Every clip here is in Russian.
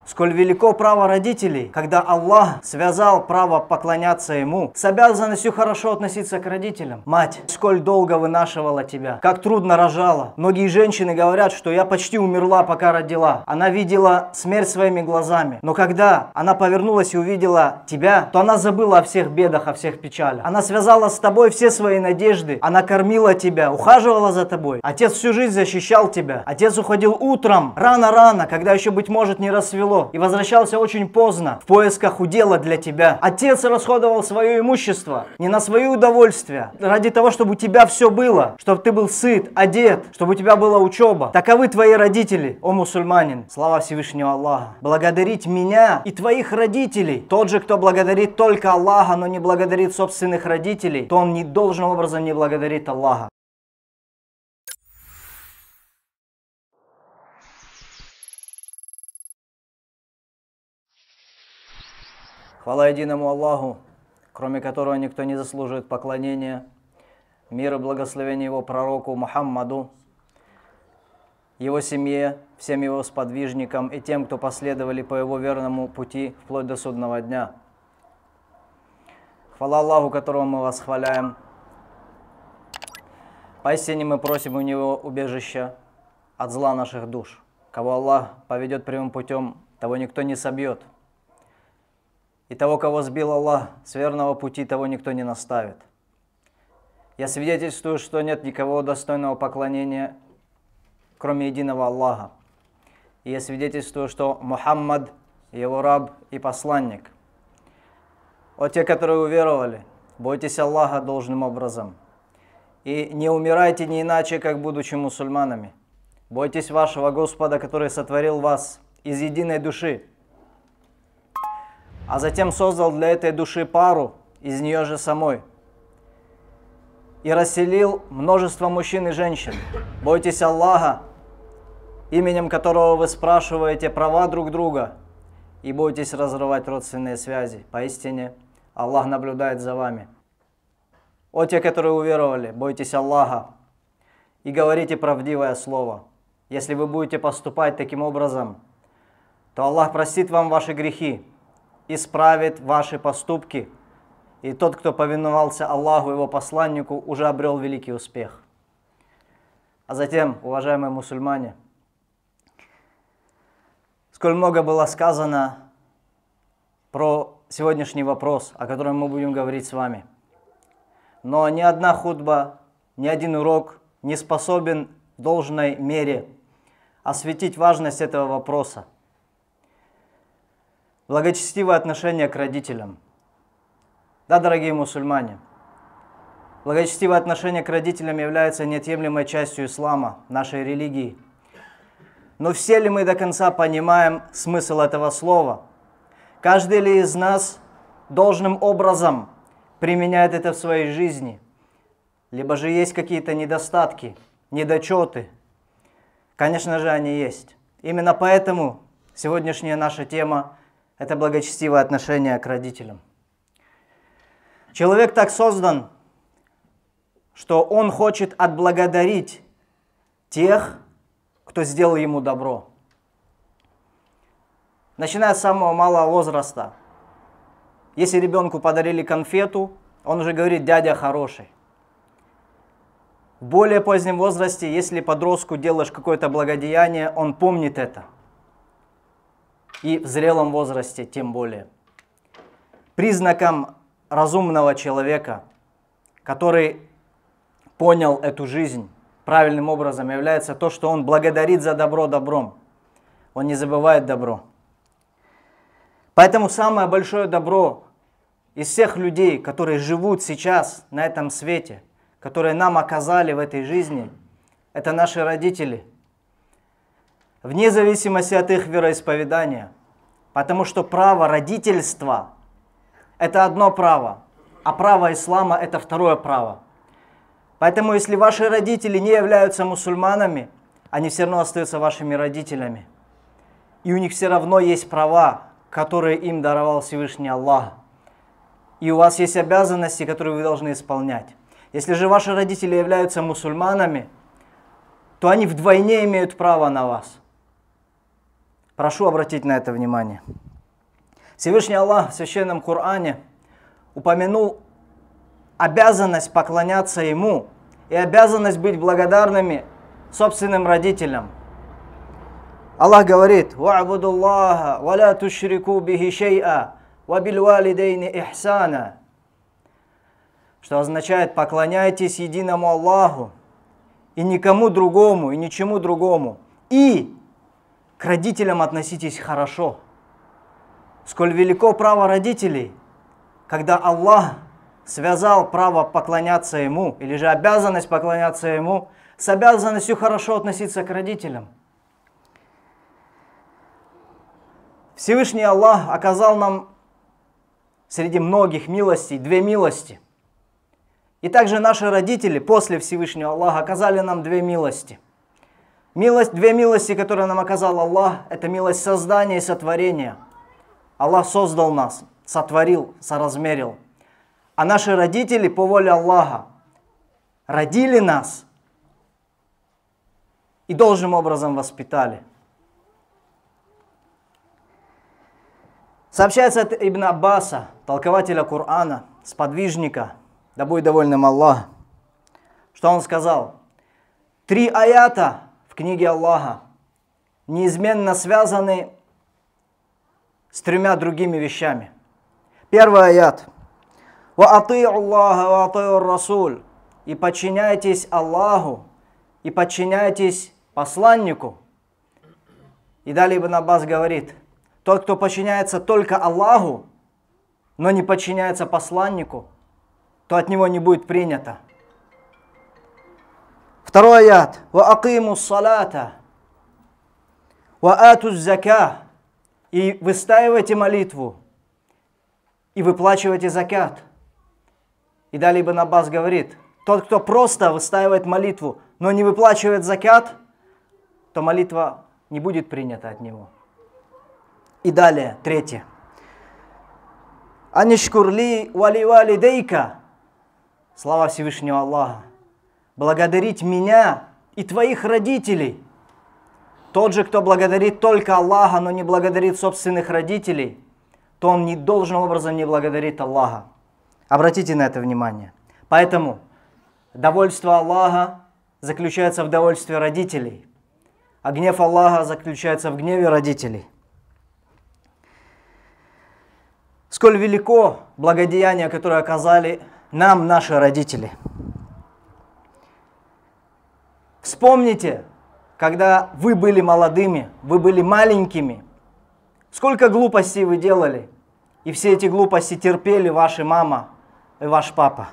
Сколь велико право родителей, когда Аллах связал право поклоняться Ему с обязанностью хорошо относиться к родителям. Мать, сколь долго вынашивала тебя, как трудно рожала. Многие женщины говорят, что я почти умерла, пока родила. Она видела смерть своими глазами. Но когда она повернулась и увидела тебя, то она забыла о всех бедах, о всех печалях. Она связала с тобой все свои надежды. Она кормила тебя, ухаживала за тобой. Отец всю жизнь защищал тебя. Отец уходил утром, рано-рано, когда еще, быть может, не рассвело. И возвращался очень поздно в поисках удела для тебя. Отец расходовал свое имущество не на свое удовольствие, ради того, чтобы у тебя все было, чтобы ты был сыт, одет, чтобы у тебя была учеба. Таковы твои родители, о мусульманин. Слава Всевышнего Аллаха. Благодарить меня и твоих родителей. Тот же, кто благодарит только Аллаха, но не благодарит собственных родителей, то он должным образом не благодарит Аллаха. Хвала единому Аллаху, кроме которого никто не заслуживает поклонения. Мир и благословение Его пророку Мухаммаду, его семье, всем его сподвижникам и тем, кто последовали по его верному пути вплоть до судного дня. Хвала Аллаху, которого мы восхваляем. Поистине мы просим у Него убежища от зла наших душ. Кого Аллах поведет прямым путем, того никто не собьет. И того, кого сбил Аллах с верного пути, того никто не наставит. Я свидетельствую, что нет никого достойного поклонения, кроме единого Аллаха. И я свидетельствую, что Мухаммад, его раб и посланник. О те, которые уверовали, бойтесь Аллаха должным образом. И не умирайте не иначе, как будучи мусульманами. Бойтесь вашего Господа, который сотворил вас из единой души, а затем создал для этой души пару из нее же самой и расселил множество мужчин и женщин. Бойтесь Аллаха, именем которого вы спрашиваете права друг друга, и бойтесь разрывать родственные связи. Поистине, Аллах наблюдает за вами. О те, которые уверовали, бойтесь Аллаха и говорите правдивое слово. Если вы будете поступать таким образом, то Аллах простит вам ваши грехи, исправит ваши поступки, и тот, кто повиновался Аллаху и его посланнику, уже обрел великий успех. А затем, уважаемые мусульмане, сколь много было сказано про сегодняшний вопрос, о котором мы будем говорить с вами. Но ни одна хутба, ни один урок не способен в должной мере осветить важность этого вопроса. Благочестивое отношение к родителям. Да, дорогие мусульмане, благочестивое отношение к родителям является неотъемлемой частью ислама, нашей религии. Но все ли мы до конца понимаем смысл этого слова? Каждый ли из нас должным образом применяет это в своей жизни? Либо же есть какие-то недостатки, недочеты? Конечно же, они есть. Именно поэтому сегодняшняя наша тема – это благочестивое отношение к родителям. Человек так создан, что он хочет отблагодарить тех, кто сделал ему добро. Начиная с самого малого возраста. Если ребенку подарили конфету, он уже говорит: дядя хороший. В более позднем возрасте, если подростку делаешь какое-то благодеяние, он помнит это. И в зрелом возрасте тем более. Признаком разумного человека, который понял эту жизнь правильным образом, является то, что он благодарит за добро добром. Он не забывает добро. Поэтому самое большое добро из всех людей, которые живут сейчас на этом свете, которые нам оказали в этой жизни, это наши родители. Вне зависимости от их вероисповедания. Потому что право родительства – это одно право, а право ислама – это второе право. Поэтому если ваши родители не являются мусульманами, они все равно остаются вашими родителями. И у них все равно есть права, которые им даровал Всевышний Аллах. И у вас есть обязанности, которые вы должны исполнять. Если же ваши родители являются мусульманами, то они вдвойне имеют право на вас. Прошу обратить на это внимание. Всевышний Аллах в Священном Коране упомянул обязанность поклоняться Ему и обязанность быть благодарными собственным родителям. Аллах говорит: «Ва'буду Аллаха, ва ла тушрику бихи шей'a, ва бил валидейни ихсана», что означает: поклоняйтесь единому Аллаху и никому другому, и ничему другому, и к родителям относитесь хорошо. Сколь велико право родителей, когда Аллах связал право поклоняться Ему, или же обязанность поклоняться Ему, с обязанностью хорошо относиться к родителям. Всевышний Аллах оказал нам среди многих милостей 2 милости. И также наши родители после Всевышнего Аллаха оказали нам 2 милости. 2 милости, которые нам оказал Аллах, это милость создания и сотворения. Аллах создал нас, сотворил, соразмерил. А наши родители по воле Аллаха родили нас и должным образом воспитали. Сообщается от Ибн Аббаса, толкователя Корана, сподвижника, да будет довольным Аллах, что он сказал: 3 аята в книге Аллаха неизменно связаны с 3 другими вещами. Первый аят: «Ва ати'у Аллаха ва ати'у Расуль», и подчиняйтесь Аллаху, и подчиняйтесь посланнику. И далее Ибн Аббас говорит: тот, кто подчиняется только Аллаху, но не подчиняется посланнику, то от него не будет принято. Второй аят: «Ва акиму салата, ва ату зака», и выстаивайте молитву, и выплачивайте закат. И далее Ибн Аббас говорит: тот, кто просто выстаивает молитву, но не выплачивает закат, то молитва не будет принята от него. И далее, 3. «Анишкурли вали валидейка», слава Всевышнего Аллаха, благодарить меня и твоих родителей. Тот же, кто благодарит только Аллаха, но не благодарит собственных родителей, то он должным образом не благодарит Аллаха. Обратите на это внимание. Поэтому довольство Аллаха заключается в довольстве родителей, а гнев Аллаха заключается в гневе родителей. Сколь велико благодеяние, которое оказали нам наши родители. Вспомните, когда вы были молодыми, вы были маленькими, сколько глупостей вы делали, и все эти глупости терпели ваша мама и ваш папа.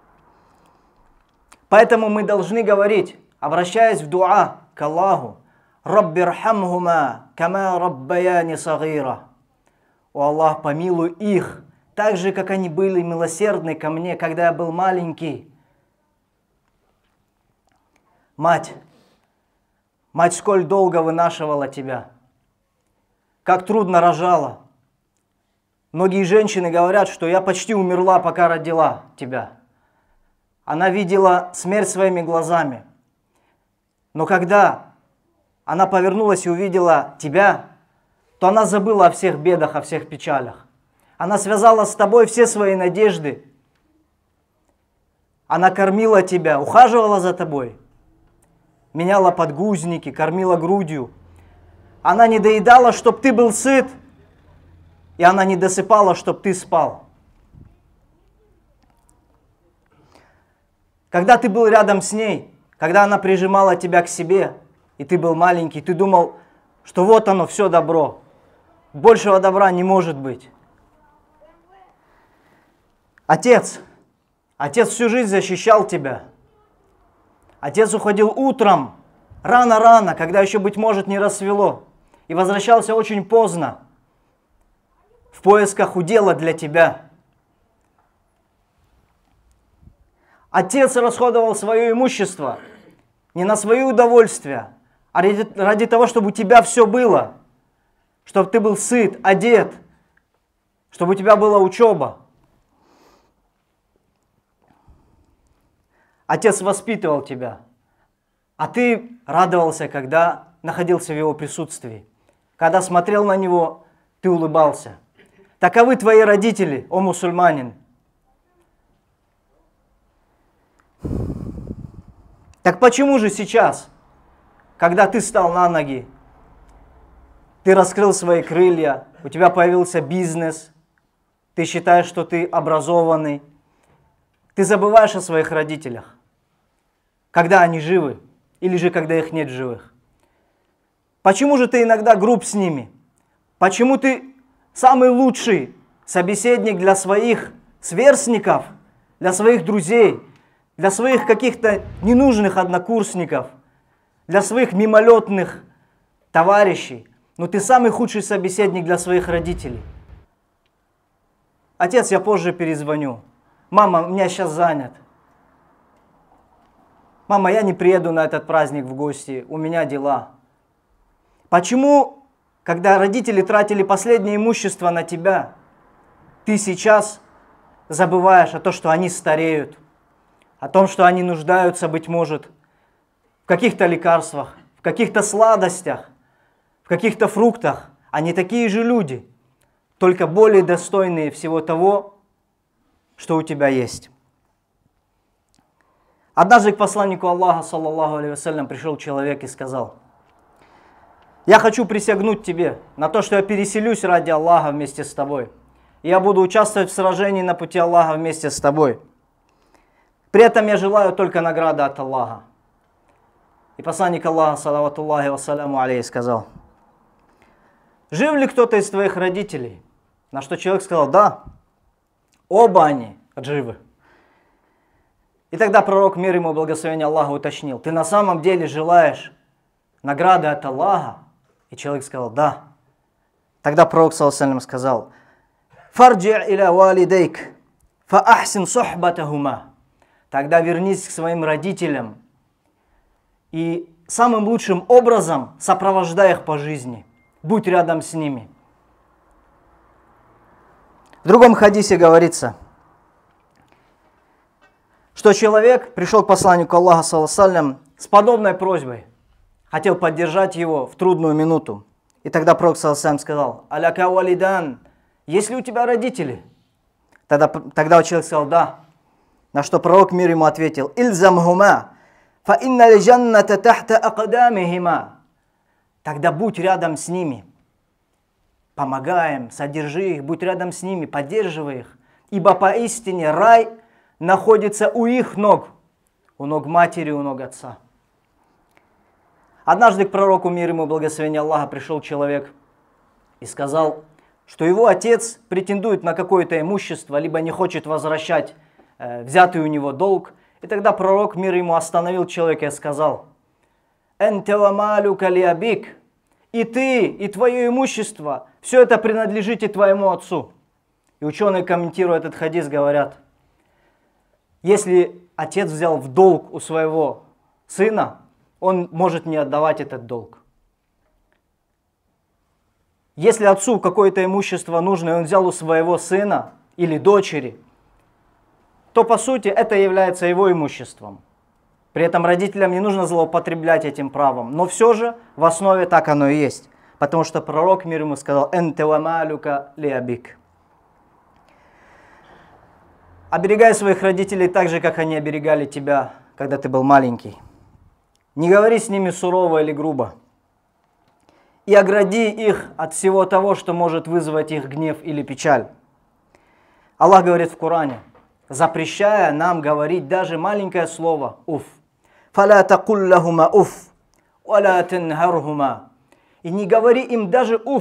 Поэтому мы должны говорить, обращаясь в дуа к Аллаху: «Раббирхамхума кама раббаяни сагира». О Аллах, помилуй их, так же, как они были милосердны ко мне, когда я был маленький. Мать, сколь долго вынашивала тебя, как трудно рожала. Многие женщины говорят, что я почти умерла, пока родила тебя. Она видела смерть своими глазами. Но когда она повернулась и увидела тебя, то она забыла о всех бедах, о всех печалях. Она связала с тобой все свои надежды. Она кормила тебя, ухаживала за тобой, меняла подгузники, кормила грудью. Она не доедала, чтобы ты был сыт, и она не досыпала, чтобы ты спал. Когда ты был рядом с ней, когда она прижимала тебя к себе, и ты был маленький, ты думал, что вот оно, все добро. Большего добра не может быть. Отец всю жизнь защищал тебя. Отец уходил утром, рано-рано, когда еще, быть может, не рассвело, и возвращался очень поздно, в поисках удела для тебя. Отец расходовал свое имущество не на свое удовольствие, а ради того, чтобы у тебя все было, чтобы ты был сыт, одет, чтобы у тебя была учеба. Отец воспитывал тебя, а ты радовался, когда находился в его присутствии. Когда смотрел на него, ты улыбался. Таковы твои родители, о мусульманин. Так почему же сейчас, когда ты стал на ноги, ты раскрыл свои крылья, у тебя появился бизнес, ты считаешь, что ты образованный, ты забываешь о своих родителях, когда они живы или же когда их нет в живых? Почему же ты иногда груб с ними? Почему ты самый лучший собеседник для своих сверстников, для своих друзей, для своих каких-то ненужных однокурсников, для своих мимолетных товарищей, но ты самый худший собеседник для своих родителей? Отец, я позже перезвоню. Мама, у меня сейчас занят. Мама, я не приеду на этот праздник в гости, у меня дела. Почему, когда родители тратили последнее имущество на тебя, ты сейчас забываешь о том, что они стареют, о том, что они нуждаются, быть может, в каких-то лекарствах, в каких-то сладостях, в каких-то фруктах? Они такие же люди, только более достойные всего того, что у тебя есть. Однажды к посланнику Аллаха, саллаллаху алейхи вассалям, пришел человек и сказал: я хочу присягнуть тебе на то, что я переселюсь ради Аллаха вместе с тобой. И я буду участвовать в сражении на пути Аллаха вместе с тобой. При этом я желаю только награды от Аллаха. И посланник Аллаха, салаватуллахи вассаляму алейхи, сказал: жив ли кто-то из твоих родителей? На что человек сказал: да, оба они живы. И тогда пророк, мир ему и благословение Аллаха, уточнил: ты на самом деле желаешь награды от Аллаха? И человек сказал: да. Тогда пророк, саллаллаху алейхи ва саллям, сказал: фарджи иля валидейк фа ахсин сухбатахума. Тогда вернись к своим родителям и самым лучшим образом сопровождай их по жизни. Будь рядом с ними. В другом хадисе говорится, что человек пришел к посланнику Аллаха, саллаллаху алейхи ва саллям, с подобной просьбой. Хотел поддержать его в трудную минуту. И тогда пророк, саллаллаху алейхи ва саллям, сказал: аляка валидан, есть ли у тебя родители? Тогда человек сказал: да. На что пророк, мир ему, ответил: ильзамхума, фа инна джанната тахта акадамихима. Тогда будь рядом с ними. Помогай им, содержи их, будь рядом с ними, поддерживай их. Ибо поистине рай находится у их ног, у ног матери, у ног отца. Однажды к пророку, мир ему и благословение Аллаха, пришел человек и сказал, что его отец претендует на какое-то имущество, либо не хочет возвращать взятый у него долг. И тогда пророк, мир ему, остановил человека и сказал: «Энте ва малюка ли абик». И ты, и твое имущество, все это принадлежит и твоему отцу. И ученые, комментируя этот хадис, говорят: если отец взял в долг у своего сына, он может не отдавать этот долг. Если отцу какое-то имущество нужно, и он взял у своего сына или дочери, то по сути это является его имуществом. При этом родителям не нужно злоупотреблять этим правом. Но все же в основе так оно и есть. Потому что пророк, мир ему, сказал: «Энте ва малюка ли абик». Оберегай своих родителей так же, как они оберегали тебя, когда ты был маленький. Не говори с ними сурово или грубо. И огради их от всего того, что может вызвать их гнев или печаль. Аллах говорит в Коране, запрещая нам говорить даже маленькое слово «уф». «Фаля такуль лахума уф, валя тенхархума». И не говори им даже «уф».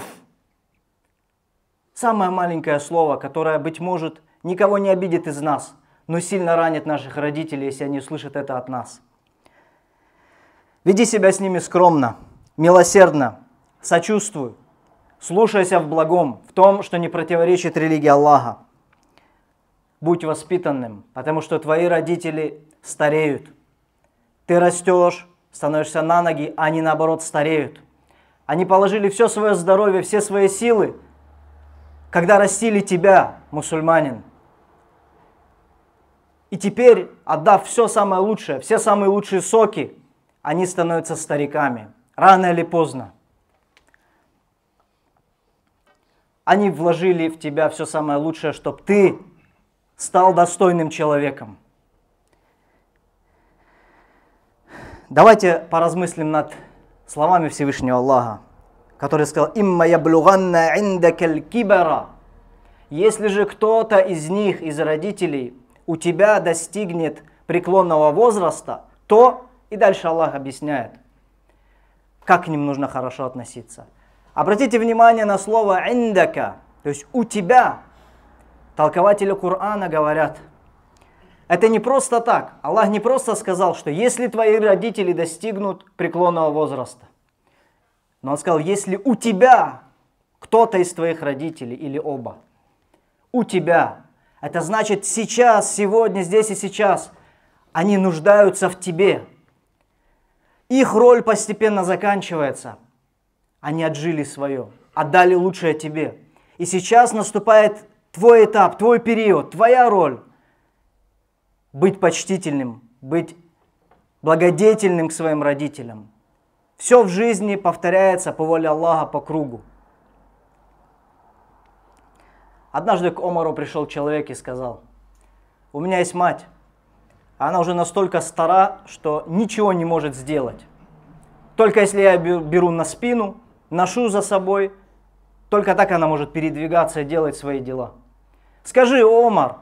Самое маленькое слово, которое, быть может, никого не обидит из нас, но сильно ранит наших родителей, если они услышат это от нас. Веди себя с ними скромно, милосердно, сочувствуй, слушайся в благом, в том, что не противоречит религии Аллаха. Будь воспитанным, потому что твои родители стареют. Ты растешь, становишься на ноги, а они наоборот стареют. Они положили все свое здоровье, все свои силы, когда растили тебя, мусульманин. И теперь, отдав все самое лучшее, все самые лучшие соки, они становятся стариками. Рано или поздно. Они вложили в тебя все самое лучшее, чтобы ты стал достойным человеком. Давайте поразмыслим над словами Всевышнего Аллаха, который сказал: «Имма яблуганна индакаль кибара». Если же кто-то из них, из родителей, у тебя достигнет преклонного возраста, то, и дальше Аллах объясняет, как к ним нужно хорошо относиться. Обратите внимание на слово «индака», то есть «у тебя». Толкователи Корана говорят, это не просто так. Аллах не просто сказал, что если твои родители достигнут преклонного возраста, но Он сказал, если у тебя кто-то из твоих родителей или оба, у тебя, это значит сейчас, сегодня, здесь и сейчас, они нуждаются в тебе. Их роль постепенно заканчивается. Они отжили свое, отдали лучшее тебе. И сейчас наступает твой этап, твой период, твоя роль. Быть почтительным, быть благодетельным к своим родителям. Все в жизни повторяется по воле Аллаха по кругу. Однажды к Омару пришел человек и сказал: у меня есть мать, она уже настолько стара, что ничего не может сделать. Только если я беру на спину, ношу за собой, только так она может передвигаться и делать свои дела. Скажи, Омар,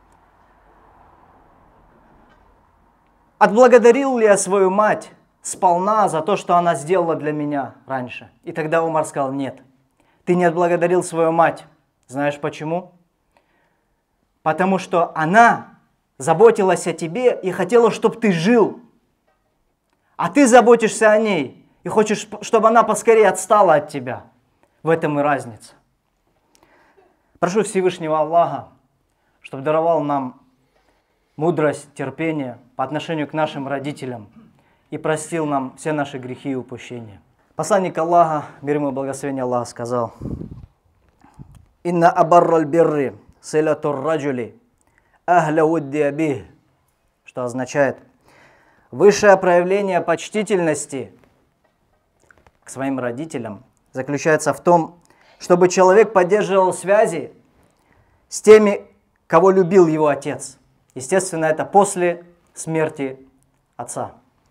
отблагодарил ли я свою мать сполна за то, что она сделала для меня раньше? И тогда Омар сказал: нет, ты не отблагодарил свою мать. Знаешь почему? Потому что она заботилась о тебе и хотела, чтобы ты жил. А ты заботишься о ней и хочешь, чтобы она поскорее отстала от тебя. В этом и разница. Прошу Всевышнего Аллаха, чтобы даровал нам мудрость, терпение по отношению к нашим родителям и простил нам все наши грехи и упущения. Посланник Аллаха, мир ему и благословение Аллаха, сказал: «Инна абарраль бирри силатур раджули ахля удди абих», что означает: высшее проявление почтительности к своим родителям заключается в том, чтобы человек поддерживал связи с теми, кого любил его отец. Естественно, это после смерти отца.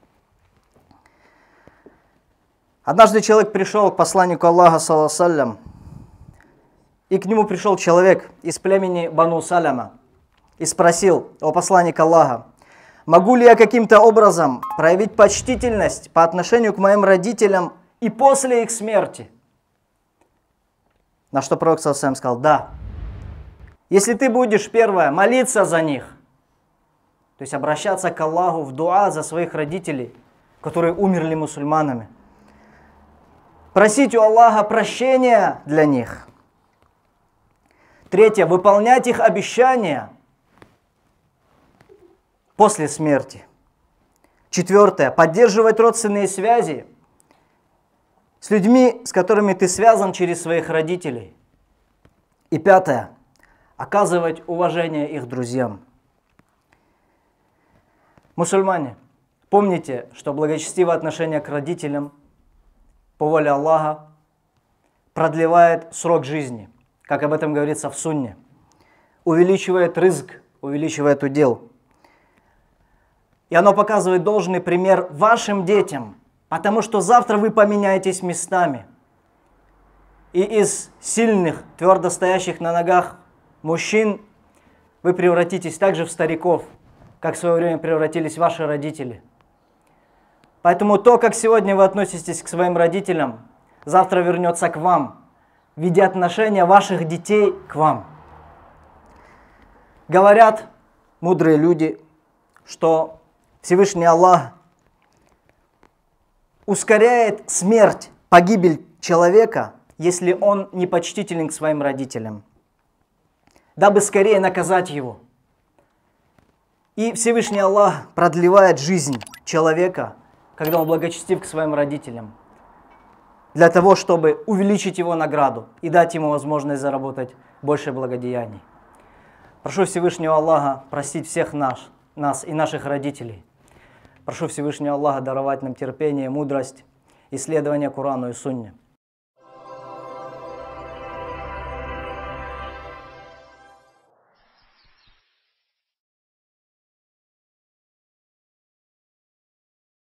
Однажды человек пришел к посланнику Аллаха, саллаллаху алейхи ва саллям, и к нему пришел человек из племени Бану Саляма и спросил: о посланник Аллаха, могу ли я каким-то образом проявить почтительность по отношению к моим родителям и после их смерти? На что пророк саллаллаху алейхи ва саллям сказал: да. Если ты будешь, первое, молиться за них, то есть обращаться к Аллаху в дуа за своих родителей, которые умерли мусульманами, просить у Аллаха прощения для них. Третье, выполнять их обещания после смерти. Четвертое, поддерживать родственные связи с людьми, с которыми ты связан через своих родителей. И пятое, оказывать уважение их друзьям. Мусульмане, помните, что благочестивое отношение к родителям по воле Аллаха продлевает срок жизни, как об этом говорится в Сунне, увеличивает рызк, увеличивает удел. И оно показывает должный пример вашим детям, потому что завтра вы поменяетесь местами. И из сильных, твердо стоящих на ногах мужчин вы превратитесь также в стариков, как в свое время превратились ваши родители. Поэтому то, как сегодня вы относитесь к своим родителям, завтра вернется к вам, в виде отношения ваших детей к вам. Говорят мудрые люди, что Всевышний Аллах ускоряет смерть, погибель человека, если он непочтителен к своим родителям, дабы скорее наказать его. И Всевышний Аллах продлевает жизнь человека, когда он благочестив к своим родителям, для того, чтобы увеличить его награду и дать ему возможность заработать больше благодеяний. Прошу Всевышнего Аллаха простить всех нас и наших родителей. Прошу Всевышнего Аллаха даровать нам терпение, мудрость, исследование Корану и Сунне.